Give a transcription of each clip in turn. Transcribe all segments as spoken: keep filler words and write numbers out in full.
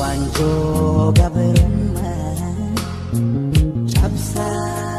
Wanjo gaberumma cabsa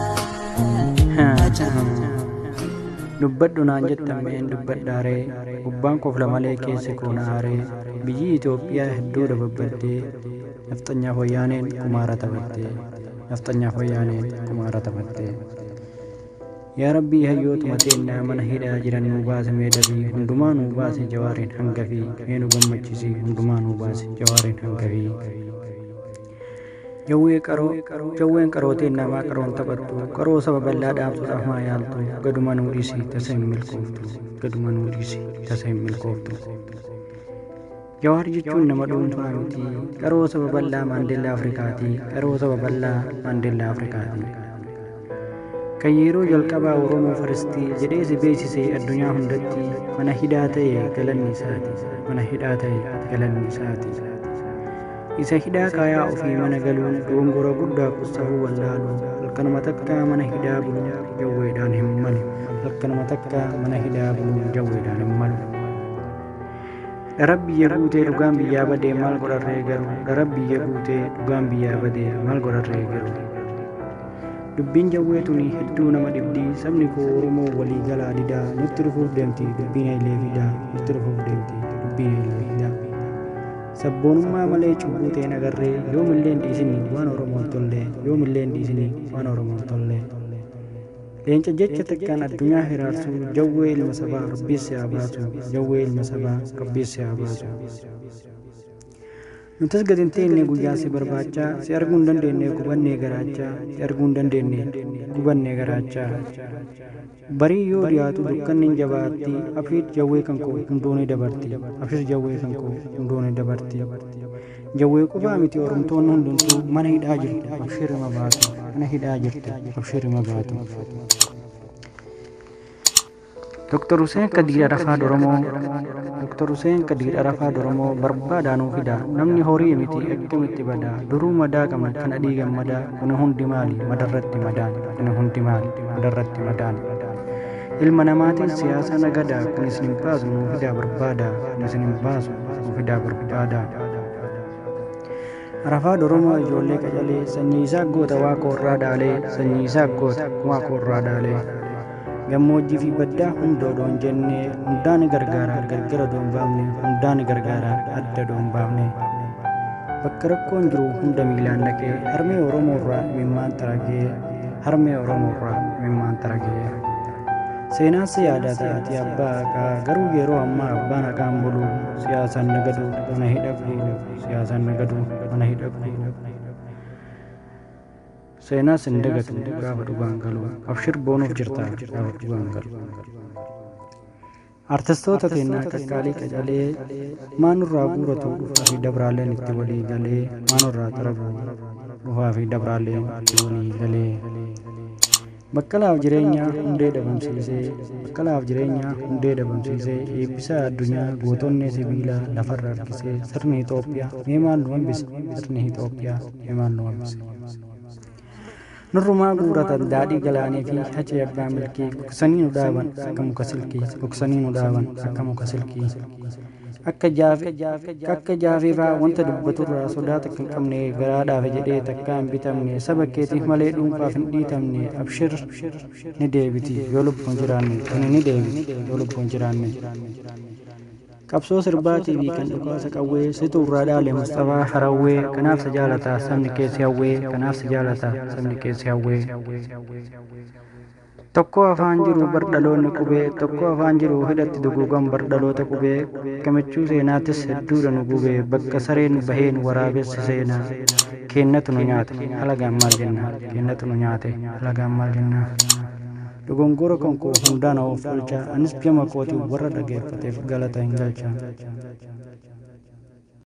dubbadhu naan jettameen dubbadhaaree gubbaan kofla malee keessi koona aaree biyyi Itoophiyaa hedduu dababbadee nafxanyaaf wayyaaneen kumaara taphattee nafxanyaaf wayyaaneen kumaara taphattee yaa rabbii hayyootuma teennaa mana hidhaa jiran nuu baase meedhabii hundumaa nuu baase jawaariin hangafii mee nu gammachisii hundumaa nuu baase jawaariin hangafii jawwee qaroo jawween qarooteen namaa qaroon taphattu qaroo saba bal'aa dhaabsuudhaaf maa yaaltu gaduma nuu dhiisii tasa hin milkooftu gaduma nuu dhiisii tasa hin milkooftu jawaar jechuun nama dhuunfaa miti qaroo saba bal'aa maandeellaa Afrikaatii qaroo saba bal'aa maandeellaa Afrikaatii kan yeroo jalqabaa Oromoo Faristii jedhee si beeksisee addunyaa hundatti mana hidhaa ta'e galanni isaati mana hidhaa ta'e galanni isaati isa hidhaa kaayaa ofii mana galuun dogongora guddaa kussahuu wallaalu halkanuma takka mana hidhaa buluun jawweedhaan hin malu halkanuma takka mana hidhaa buluun jawweedhaan hin malu dharab biyya guutee dhugaan biyyaa badee maal godharree garu dharab biyya guutee dhugaan biyyaa badee maal godharree garu dubbiin jawweetuni hedduu nama dhibdii sabni koo Oromoo walii galaa didaa nutti dhufuuf deemti dubbiin hayilee fidaa nutti dhufuuf deemti dubbiin hayilee fidaa sabboonummaa malee cubbuu ta'een agarree yoomillee hin dhiisinii waan Oromoon tollee yoomillee hin dhiisinii waan Oromoon tollee leenca jecha takkaan addunyaa hiraarsuu jawwee ilma sabaa rabbiis haa baasu jawwee ilma sabaa rabbiis haa baasu nutis gad hin teenne guyyaa si barbaachaa si arguu hin dandeenye gubannee garaachaa si arguu hin dandeenye gubannee garaachaa barii yoo dhiyaatu dukkanni hin jabaatti afiit jawwee kan koo hundoonee dabarti afiis jawwee kan koo hundoonee dabarti jawwee qofaa miti oromtoonni hundumtuu mana hidhaa jirtu abshirima baatu mana hidhaa jirtu abshirima baatu Doktor Hussein Kadir Arafat Oromoo Doktor Hussein Kadir Arafat Oromoo barbaadaanuu fida namni horii miti akkamitti badaa duruu madaa qabna kana dhiigan madaa kun hundi maali madarratti madaan kun hundi maali madarratti madaan ilma namaatiin siyaasa nagadaa kun isin hin baasu nuu fidaa barbaadaa kun isin hin baasu nuu fidaa barbaadaa Arafat Oromoo ijoollee qacalee sanyii isaa goota waa koorraa dhaalee sanyii isaa goota waa koorraa dhaalee gammoojjii fi baddaa hunda odoon jennee hundaan gargaara gargara doon baafne hundaan gargaara adda doon baafne bakka rakkoon jiru hunda miilaan dhaqee harmee Oromoo irraa mimmaan taragee harmee Oromoo irraa mimmaan taragee seenaan si yaadaa ta'ati abbaa haqaa garuu yeroo ammaa abbaan haqaan bulu siyaasaan nagadu mana hidha guuru siyaasaan nagadu mana hidha guuru seenaa sin dagatu gaafa dhugaan galu abshir boonuuf jirta gaafa dhugaan galu artistoota teennaa kakkaalii qacalee maanurraa guuratu dhufaa fi dabraaleen itti walii galee maanurraa xarabu dhufaa fi dabraaleen itti walii galee bakkalaaf jireenya hundee dhabamsiisee bakkalaaf jireenya hundee dhabamsiisee eebbisaa addunyaa gootonni sibiila lafarra harkisee sirni Itoophiyaa mee maal nu hambise sirni Itoophiyaa mee maal nu hambise nurrumaa guuratan daadhii galaanii fi hacee abbaa milkii gogsanii nu dhaaban akka muka silkii gogsanii nu dhaaban akka muka silkii akka jaafe akka jaafeefaa wanta dubbaturraa sodaa takka hin qabne garaadhaaf jedhee takkaa hin bitamne saba keetiif malee dhuunfaaf hin dhiitamne abshir ni deebiti yoo lubbuun jiraanne kun ni deebiti yoo lubbuun jiraanne qabsoo sirbaatii fi kan dhukaasa qawwee situ irraa dhaale Mustafaa Harawwee kanaaf si jaalataa sabni keessi hawwee kanaaf si jaalataa sabni keessi hawwee tokko afaan jiru bardhaloonni qubee tokko afaan jiru hidhatti duguugan bardhaloota qubee gamachuu seenaatis hedduudha nu gubee bakka sareen baheen waraabessi seenaa keennatu nu nyaate halagaan maal jenna keennatu nu nyaate halagaan maal jenna dogongora kan koo hundaan of tolcha anis jama kooti warra dhageeffateef galata hin galcha